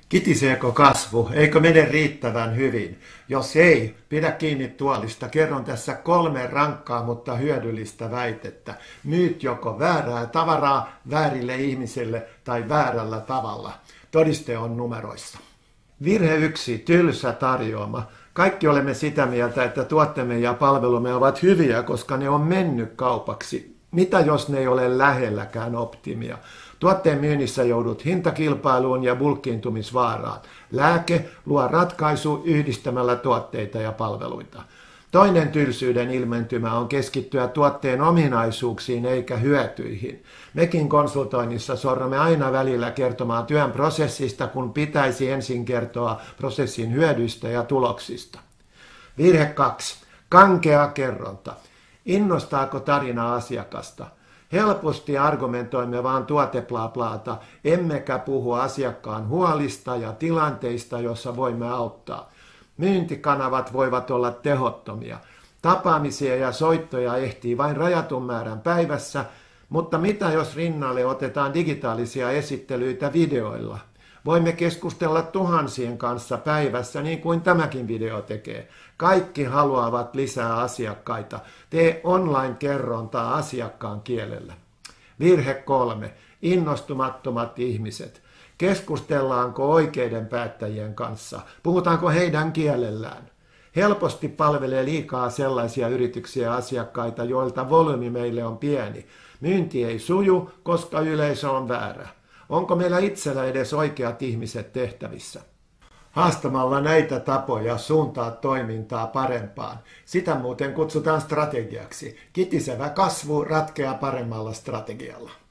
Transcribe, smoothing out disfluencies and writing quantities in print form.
Kitiseekö kasvu? Eikö mene riittävän hyvin? Jos ei, pidä kiinni tuolista. Kerron tässä 3 rankkaa, mutta hyödyllistä väitettä. Myyt joko väärää tavaraa väärille ihmisille tai väärällä tavalla. Todiste on numeroissa. Virhe 1. Tylsä tarjoama. Kaikki olemme sitä mieltä, että tuotteemme ja palvelumme ovat hyviä, koska ne on mennyt kaupaksi. Mitä jos ne ei ole lähelläkään optimia? Tuotteen myynnissä joudut hintakilpailuun ja bulkkiintumisvaaraan. Lääke luo ratkaisu yhdistämällä tuotteita ja palveluita. Toinen tylsyyden ilmentymä on keskittyä tuotteen ominaisuuksiin eikä hyötyihin. Mekin konsultoinnissa sorrumme aina välillä kertomaan työn prosessista, kun pitäisi ensin kertoa prosessin hyödyistä ja tuloksista. Virhe 2. Kankea kerronta. Innostaako tarina asiakasta? Helposti argumentoimme vaan tuoteblablaata, emmekä puhu asiakkaan huolista ja tilanteista, joissa voimme auttaa. Myyntikanavat voivat olla tehottomia. Tapaamisia ja soittoja ehtii vain rajatun määrän päivässä, mutta mitä jos rinnalle otetaan digitaalisia esittelyitä videoilla? Voimme keskustella tuhansien kanssa päivässä, niin kuin tämäkin video tekee. Kaikki haluavat lisää asiakkaita. Tee online-kerrontaa asiakkaan kielellä. Virhe 3. Innostumattomat ihmiset. Keskustellaanko oikeiden päättäjien kanssa? Puhutaanko heidän kielellään? Helposti palvelee liikaa sellaisia yrityksiä ja asiakkaita, joilta volyymi meille on pieni. Myynti ei suju, koska yleisö on väärä. Onko meillä itsellä edes oikeat ihmiset tehtävissä? Haastamalla näitä tapoja suuntaa toimintaa parempaan. Sitä muuten kutsutaan strategiaksi. Kitisevä kasvu ratkeaa paremmalla strategialla.